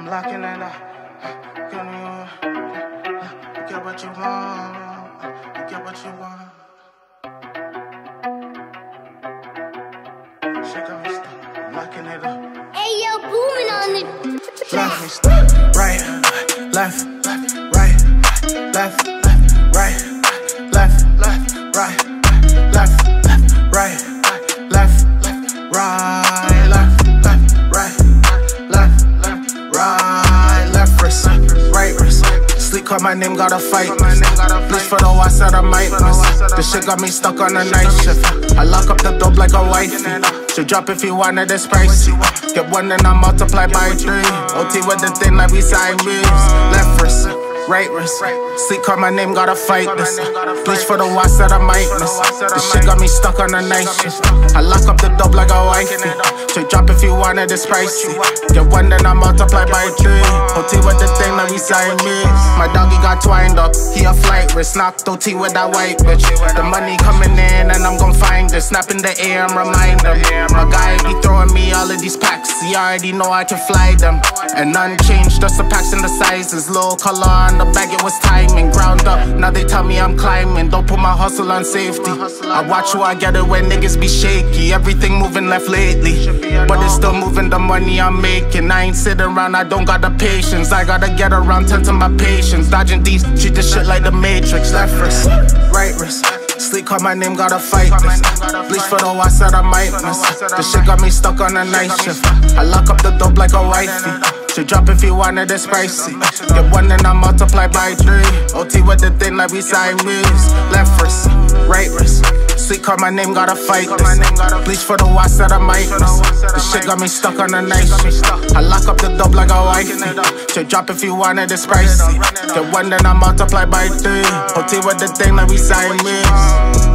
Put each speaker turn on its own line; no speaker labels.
I'm locking it up. You get what you want. You get what you want. She got me stuck. I'm locking it up.
Hey yo, booming on the
Left me stuck. Right, left, right, left, right, left, right, left, right, left, right, left wrist, right wrist. Sleep call my name, gotta fight. Please for the watch that I might miss. This shit got me stuck on a night shift. I lock up the dope like a wifey. Should drop if you wanted, it's pricey. Get one then I multiply by 3. OT with the thing like we Siamese. Left wrist, right wrist. Sleep call my name, gotta fight this. Please for the watch that I might miss. This shit got me stuck on a night shift. I lock up the dope like a wifey. Should drop if you wanted, it's pricey. Get one then I multiply by 3. OT with the thing like we Siamese. My doggy got twined up, he a flight risk. Knocked OT with that white bitch. The money coming in and I'm gon' find it. Snap in the air and remind them. My guy be throwing me all of these packs. He already know I can fly them. And none changed, just the packs and the sizes. Low color on the bag, it was timing. Ground up, now they tell me I'm climbing. Don't put my hustle on safety. I watch who I get it when niggas be shaky. Everything moving left lately, but it's still moving the money I'm making. I ain't sitting around, I don't got the patience. I gotta get around 10 to my patience. Dodging these, treat this shit like the Matrix. Left wrist, right wrist. Sleep call my name, gotta fight this. Please for the watch that I might miss. This shit got me stuck on a night shift. I lock up the dope like a wifey. Should drop if you wanted, it's pricey. Get one then I multiply by 3. OT with the thing like we Siamese. Left wrist, right wrist. Sleep call my name, gotta fight this. Please for the watch that I might miss. This shit got me stuck on a night shift. I lock up the dope like a wifey. Should drop if you wanted, it's pricey. Get one then I multiply by 3. OT with the thing like we Siamese.